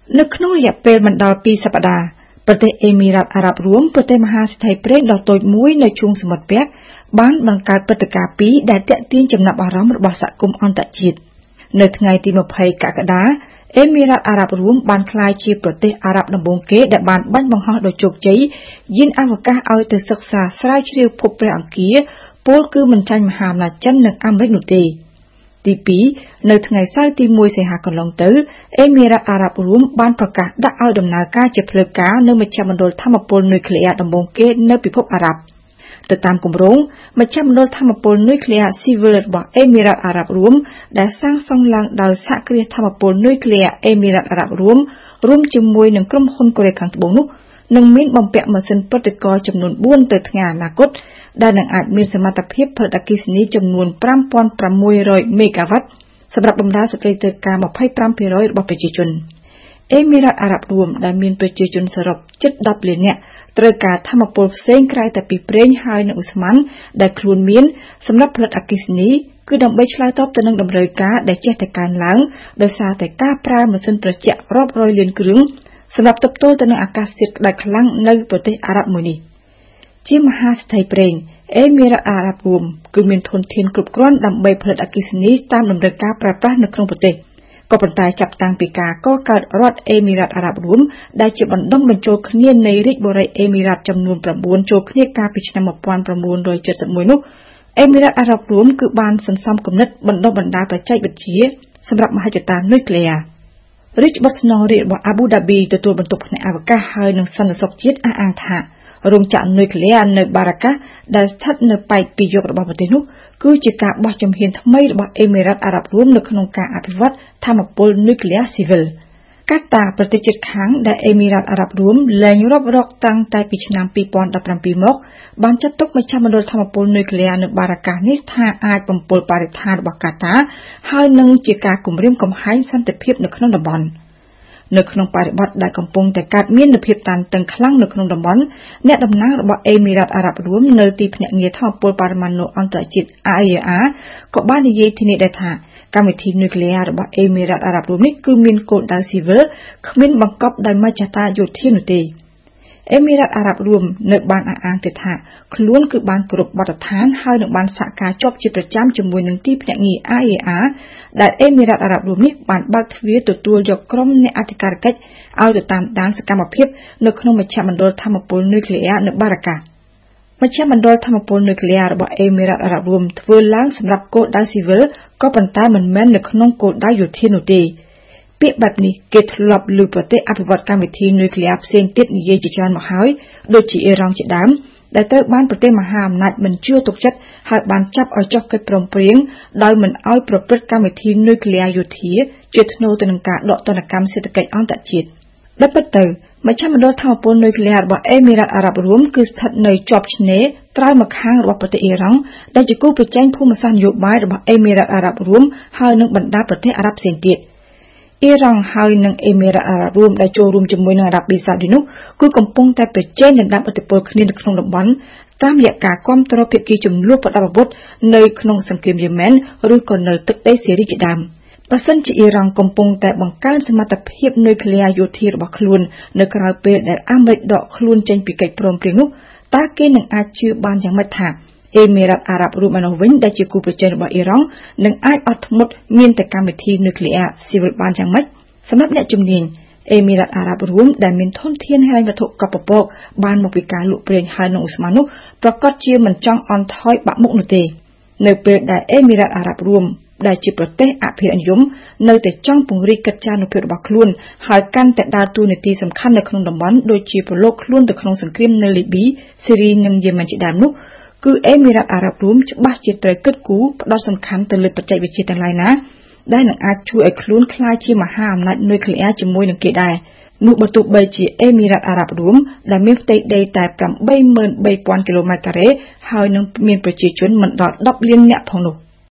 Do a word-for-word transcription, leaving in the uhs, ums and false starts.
នៅក្នុងរយៈពេលមិនដល់ពីរសប្តាហ៍ប្រទេសអេមីរ៉ាតអារ៉ាប់រួមប្រទេសមហាសេដ្ឋីប្រេងដ៏តូចមួយនៅជួរសមុទ្រពាក់បានបង្កើតព្រឹត្តិការណ៍ពីរដែលទាក់ទាញចំណាប់អារម្មណ៍របស់សហគមន៍អន្តរជាតិនៅថ្ងៃទីម្ភៃកក្កដាអេមីរ៉ាតអារ៉ាប់រួមបានក្លាយជាប្រទេសអារ៉ាប់ដំបូងគេដែលបានបាញ់បង្ហោះដោយជោគជ័យយានអវកាសឲ្យទៅសិក្សាស្រាវជ្រាវភពព្រះអង្គារពលគឺមិនចាញ់មហាអំណាចចិននិងអាមេរិកនោះទេទីពីរនៅថ្ងៃសៅរ៍ទីមួយសីហាកន្លងទៅអេមីរ៉ាតអារ៉ាប់រួមបានប្រកាសដាក់ឲ្យដំណើរការជាផ្លូវការនៅមជ្ឈមណ្ឌលថាមពលនុយក្លេអ៊ែរដំបូងគេនៅពិភពអារ៉ាប់ទៅតាមគម្រោងមជ្ឈមណ្ឌលថាមពលនុយក្លេអ៊ែរស៊ីវិលរបស់អេមីរ៉ាតអារ៉ាប់រួមដែលសាងសង់ឡើងដោយសហគ្រាសថាមពលនុយក្លេអ៊ែរអេមីរ៉ាតអារ៉ាប់រួមរួមជាមួយនឹងក្រុមហ៊ុនកូរ៉េខាងត្បូងនោះនឹងមានបំពាក់ម៉ាស៊ីនប្រតិករចំនួនបួនទៅថ្ងៃអនាគតដែលនឹងអាចមានសមត្ថភាពផលិតអគ្គិសនីចំនួនប្រាំពាន់ប្រាំមួយរយមេហ្គាវ៉ាត់សម្រាប់បម្រើសេចក្តីត្រូវការ ម្ភៃប្រាំភាគរយ របស់ប្រជាជនអេមីរ៉ាតអារ៉ាប់រួមដែលមានប្រជាជនសរុបជិតដប់លាននាក់ត្រូវការថាមពលផ្សេងក្រៅតែពីប្រេងហើយនិងឧស្ម័នដែលខ្លួនមានសម្រាប់ផលិតអគ្គិសនីគឺដើម្បីឆ្លើយតបទៅនឹងតម្រូវការដែលចេះតែកើនឡើងដោយសារតែការប្រើម៉ាស៊ីនត្រជាក់រាប់រយលានគ្រឿងសម្រាប់ទប់ទល់ទៅនឹងអាកាសធាតុក្តៅខ្លាំងនៅប្រទេសអារ៉ាប់មួយនេះជាមហាសេដ្ឋីប្រេងអេមីរ៉ាតអារ៉ាប់រួមគឺមានធនធានគ្រប់គ្រាន់ដើម្បីផលិតអគ្គិសនីតាមតម្រូវការប្រើប្រាស់នៅក្នុងប្រទេសក៏ប៉ុន្តែចាប់តាំងពីការកកើតរដ្ឋអេមីរ៉ាតអារ៉ាប់រួមដែលជាបណ្ដុំបញ្ចូលគ្នានៃរាជបុរីអេមីរ៉ាតចំនួនប្រាំបួនចូលគ្នាកាលពីឆ្នាំ một nghìn chín trăm七mươi mốt នោះអេមីរ៉ាតអារ៉ាប់រួមគឺបានសន្សំគំនិតបណ្ដុះបណ្ដាលបច្ចេកវិទ្យាសម្រាប់មហិច្ឆតានុយក្លេអ៊ែររាជបុត្រស្នងរាជរបស់អាប៊ូដាប៊ីទទួលបន្ទុកផ្នែកអវកាសហើយនិងសន្តិសុខជាតិអះអាងថារោងចក្រនុយក្លេអ៊ែរនៅបារ៉ាកាសដែលស្ថិតនៅប៉ែកពីយករបស់ប្រទេសនោះគឺជាការបោះជំហានថ្មីរបស់អេមីរ៉ាតអារ៉ាប់រួមនៅក្នុងការអភិវឌ្ឍថាមពលនុយក្លេអ៊ែរស៊ីវិលកាតាប្រទេសជិតខាងដែលអេមីរ៉ាតអារ៉ាប់រួមលែងរាប់រកតាំងតែពីឆ្នាំពីរពាន់ដប់ប្រាំពីរមកបានចាត់ទុកមជ្ឈមណ្ឌលថាមពលនុយក្លេអ៊ែរនៅបារ៉ាកាសនេះថាអាចបំពុលបរិស្ថានរបស់កាតាហើយនឹងជាការគំរាមកំហែងសន្តិភាពនៅក្នុងតំបន់នៅក្នុងបរិបទដែលកំពុងតែកើតមាននូវភាពតានតឹងខ្លាំងនៅក្នុងតំបន់អ្នកតំណាងរបស់អេមីរ៉ាតអារ៉ាប់រួមនៅទីភ្នាក់ងារថាមពលបរិមាណអន្តរជាតិ អា អេ អារ ក៏បាននិយាយធានាដែរថាកម្មវិធីនុយក្លេអ៊ែររបស់អេមីរ៉ាតអារ៉ាប់រួមនេះគឺមានគោលដៅស៊ីវិលគ្មានបង្កប់ដោយមជ្ឈតាយោធានោះទេអេមីរ៉ាតអារ៉ាប់រួមនៅបានអះអាងទៀតថាខ្លួនគឺបានគោរពបទដ្ឋានហើយនឹងបានសហការជាប់ជាប្រចាំជាមួយនឹងទីភ្នាក់ងារ អា អេ អារ ដែលអេមីរ៉ាតអារ៉ាប់រួមនេះបានបើកទ្វារទទួលយកក្រុមអ្នកអធិការកិច្ចឲ្យទៅតាមដានសកម្មភាពនៅក្នុងមជ្ឈមណ្ឌលថាមពលនុយក្លេអ៊ែរនៅបារ៉ាកាសមជ្ឈមណ្ឌលថាមពលនុយក្លេអ៊ែររបស់អេមីរ៉ាតអារ៉ាប់រួមធ្វើឡើងសម្រាប់គោលដៅស៊ីវិលក៏ប៉ុន្តែមិនមែននៅក្នុងគោលដៅយោធានោះទេពាក្យបែបនេះគេធ្លាប់លើប្រទេសអភិវឌ្ឍកម្មវិធីនុយក្លេអ៊ែរផ្សេងទៀតនិយាយជាច្រើនមកហើយដូចជាអ៊ីរ៉ង់ជាដើមដែលត្រូវបានប្រទេសមហាអំណាចមិនជឿទុកចិត្តហើយបានចាប់ឲ្យចុះកិច្ចព្រមព្រៀងដោយមិនឲ្យប្រព្រឹត្តកម្មវិធីនុយក្លេអ៊ែរយោធាជាថ្នូរទៅនឹងការដកទណ្ឌកម្មសេដ្ឋកិច្ចអន្តរជាតិដែលពិតទៅមជ្ឈមណ្ឌលថាមពលនុយក្លេអ៊ែររបស់អេមីរ៉ាតអារ៉ាប់រួមគឺស្ថិតនៅជាប់ឆ្នេរត្រើយម្ខាងរបស់ប្រទេសអ៊ីរ៉ង់ដែលជាគូប្រជែងភូមិសាស្ត្រនយោបាយរបស់អេមីរ៉ាតអារ៉ាប់រួមហើយនឹងបណ្ដាប្រទេសអារ៉ាប់ផ្សេងទៀតអ៊ីរ៉ង់ហើយនិងអេមីរ៉ាតអារ៉ាប់រួមដែលចូលរួមជាមួយនឹងអារ៉ាប៊ីសាអូឌីនោះគឺកំពុងតែប្រជែងដណ្ដើមឥទ្ធិពលគ្នានៅក្នុងតំបន់តាមរយៈការគ្រប់គ្រងភាគីចំនួនប្រដាប់អាវុធនៅក្នុងសង្គ្រាមយេម៉ែនឬក៏នៅទឹកដីសេរីជាដើមបើសិនជាអ៊ីរ៉ង់កំពុងតែបង្កើនសមត្ថភាពនុយក្លេអ៊ែរយោធារបស់ខ្លួននៅក្រៅពេលដែលអាមេរិកដកខ្លួនចេញពីកិច្ចព្រមព្រៀងនោះតើគេនឹងអាចជឿបានយ៉ាងម៉េចថាអេមីរ៉ាតអារ៉ាប់រួមឯនោះវិញដែលជាគូប្រជែងរបស់អ៊ីរ៉ង់នឹងអាចអត់ធ្មត់មានតែកម្មវិធីនុយក្លេអ៊ែរស៊ីវិលបានយ៉ាងម៉េចសម្រាប់អ្នកជំនាញអេមីរ៉ាតអារ៉ាប់រួមដែលមានធនធានហិរញ្ញវត្ថុកប់ពពកបានមកពីការលក់ប្រេងហើយនិងឧស្ម័ននោះប្រកាសជាមិនចង់អន់ថយបាក់មុខនោះទេនៅពេលដែលអេមីរ៉ាតអារ៉ាប់រួមដែលជាប្រទេសអភិរក្សនិយមនៅតែចង់ពង្រីកកិច្ចការនុភាពរបស់ខ្លួនហើយកាន់តែដើរតួនាទីសំខាន់នៅក្នុងតំបន់ដូចជាប្រឡូកខ្លួនទៅក្នុងសង្គ្រាមនៅលីប៊ីសេរីនិងយេម៉ែនជាដើមនោះគឺអេមីរ៉ាតអារ៉ាប់រួមច្បាស់ជាត្រូវគិតគូរផ្ដោតសំខាន់ទៅលើបច្ចេកវិទ្យាទាំងឡាយណាដែលនឹងអាចជួយឲ្យខ្លួនក្លាយជាមហាអំណាចនុយក្លេអ៊ែរជាមួយនឹងគេដែរនោះបើទោះបីជាអេមីរ៉ាតអារ៉ាប់រួមដែលមានផ្ទៃដីតែ ប្រាំបីម៉ឺនបីពាន់គីឡូម៉ែត្រការ៉េហើយនឹងមានប្រជាជនមិនដល់ដប់លាននាក់ផងនោះ